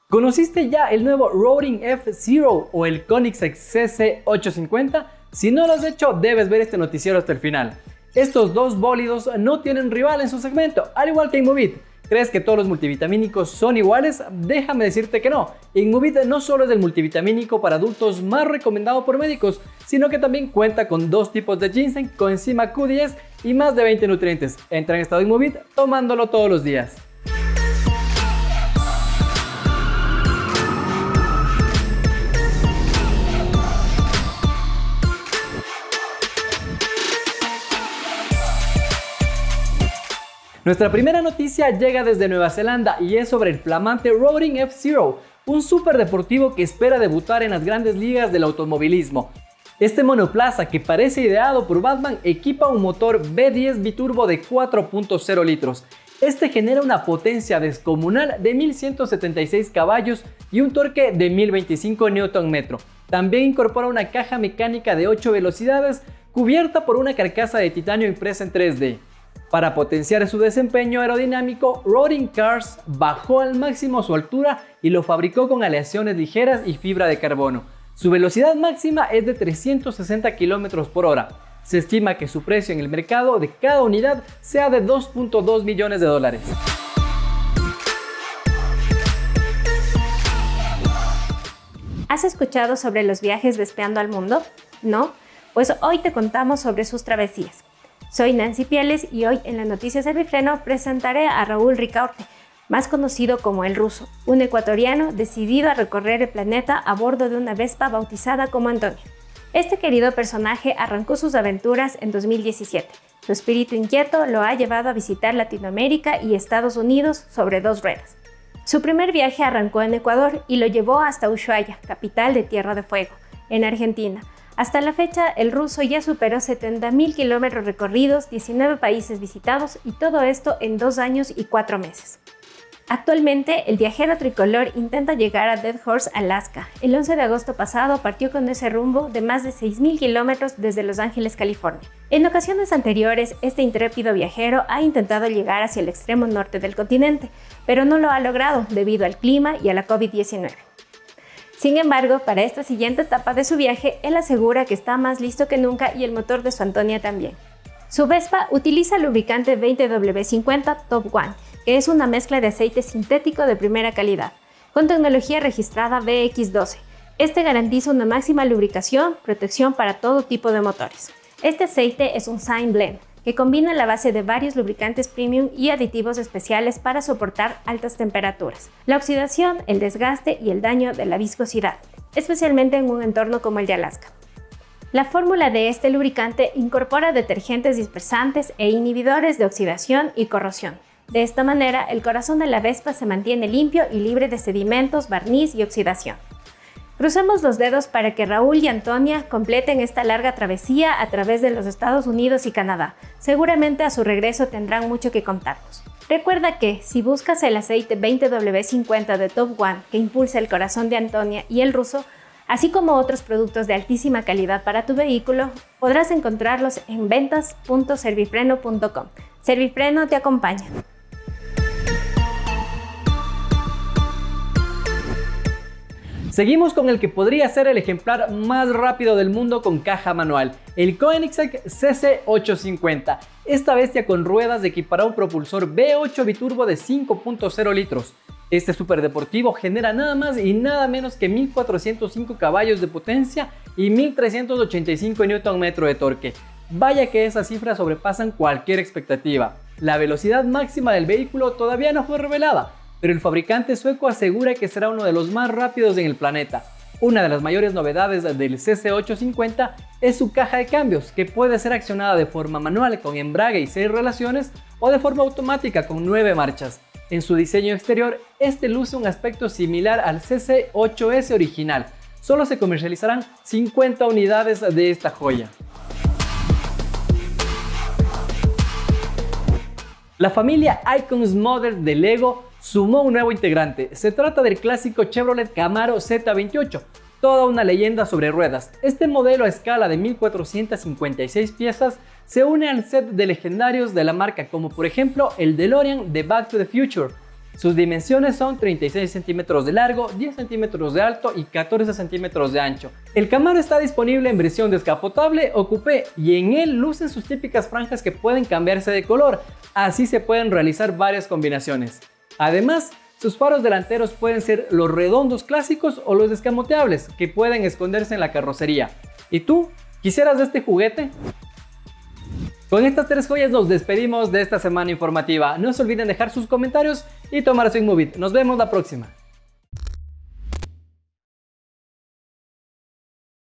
¿Conociste ya el nuevo Roading F-Zero o el Koenigsegg CC850? Si no lo has hecho, debes ver este noticiero hasta el final. Estos dos bólidos no tienen rival en su segmento, al igual que Inmovit. ¿Crees que todos los multivitamínicos son iguales? Déjame decirte que no. Inmovit no solo es el multivitamínico para adultos más recomendado por médicos, sino que también cuenta con 2 tipos de ginseng, coenzima Q10 y más de 20 nutrientes. Entra en estado Inmovit tomándolo todos los días. Nuestra primera noticia llega desde Nueva Zelanda y es sobre el flamante Roading F-Zero, un superdeportivo que espera debutar en las grandes ligas del automovilismo. Este monoplaza, que parece ideado por Batman, equipa un motor V10 biturbo de 4.0 litros. Este genera una potencia descomunal de 1176 caballos y un torque de 1025 Nm. También incorpora una caja mecánica de 8 velocidades cubierta por una carcasa de titanio impresa en 3D. Para potenciar su desempeño aerodinámico, Roading Cars bajó al máximo su altura y lo fabricó con aleaciones ligeras y fibra de carbono. Su velocidad máxima es de 360 km/h. Se estima que su precio en el mercado de cada unidad sea de $2.2 millones. ¿Has escuchado sobre los viajes vespeando al mundo? ¿No? Pues hoy te contamos sobre sus travesías. Soy Nancy Pieles y hoy en la Noticia Servifreno presentaré a Raúl Ricaurte, más conocido como El Ruso, un ecuatoriano decidido a recorrer el planeta a bordo de una Vespa bautizada como Antonio. Este querido personaje arrancó sus aventuras en 2017. Su espíritu inquieto lo ha llevado a visitar Latinoamérica y Estados Unidos sobre 2 ruedas. Su primer viaje arrancó en Ecuador y lo llevó hasta Ushuaia, capital de Tierra de Fuego, en Argentina. Hasta la fecha, el ruso ya superó 70.000 kilómetros recorridos, 19 países visitados y todo esto en 2 años y 4 meses. Actualmente, el viajero tricolor intenta llegar a Dead Horse, Alaska. El 11 de agosto pasado partió con ese rumbo de más de 6.000 kilómetros desde Los Ángeles, California. En ocasiones anteriores, este intrépido viajero ha intentado llegar hacia el extremo norte del continente, pero no lo ha logrado debido al clima y a la COVID-19. Sin embargo, para esta siguiente etapa de su viaje, él asegura que está más listo que nunca y el motor de su Antonia también. Su Vespa utiliza el lubricante 20W50 Top One, que es una mezcla de aceite sintético de primera calidad, con tecnología registrada VX12. Este garantiza una máxima lubricación, protección para todo tipo de motores. Este aceite es un Sign Blend, que combina la base de varios lubricantes premium y aditivos especiales para soportar altas temperaturas, la oxidación, el desgaste y el daño de la viscosidad, especialmente en un entorno como el de Alaska. La fórmula de este lubricante incorpora detergentes dispersantes e inhibidores de oxidación y corrosión. De esta manera, el corazón de la Vespa se mantiene limpio y libre de sedimentos, barniz y oxidación. Crucemos los dedos para que Raúl y Antonia completen esta larga travesía a través de los Estados Unidos y Canadá. Seguramente a su regreso tendrán mucho que contarnos. Recuerda que, si buscas el aceite 20W50 de Top One que impulsa el corazón de Antonia y el ruso, así como otros productos de altísima calidad para tu vehículo, podrás encontrarlos en ventas.servifreno.com. Servifreno te acompaña. Seguimos con el que podría ser el ejemplar más rápido del mundo con caja manual, el Koenigsegg CC850. Esta bestia con ruedas equipará un propulsor V8 biturbo de 5.0 litros. Este superdeportivo genera nada más y nada menos que 1405 caballos de potencia y 1385 Nm de torque. Vaya que esas cifras sobrepasan cualquier expectativa. La velocidad máxima del vehículo todavía no fue revelada, pero el fabricante sueco asegura que será uno de los más rápidos en el planeta. Una de las mayores novedades del CC850 es su caja de cambios, que puede ser accionada de forma manual con embrague y 6 relaciones o de forma automática con 9 marchas. En su diseño exterior, este luce un aspecto similar al CC8S original. Solo se comercializarán 50 unidades de esta joya. La familia Icons Motors de Lego sumó un nuevo integrante. Se trata del clásico Chevrolet Camaro Z28, toda una leyenda sobre ruedas. Este modelo a escala de 1456 piezas se une al set de legendarios de la marca, como por ejemplo el DeLorean de Back to the Future. Sus dimensiones son 36 centímetros de largo, 10 centímetros de alto y 14 centímetros de ancho. El Camaro está disponible en versión descapotable o coupé y en él lucen sus típicas franjas que pueden cambiarse de color, así se pueden realizar varias combinaciones. Además, sus faros delanteros pueden ser los redondos clásicos o los descamoteables, que pueden esconderse en la carrocería. ¿Y tú? ¿Quisieras de este juguete? Con estas 3 joyas nos despedimos de esta semana informativa. No se olviden dejar sus comentarios y tomar swing movie. Nos vemos la próxima.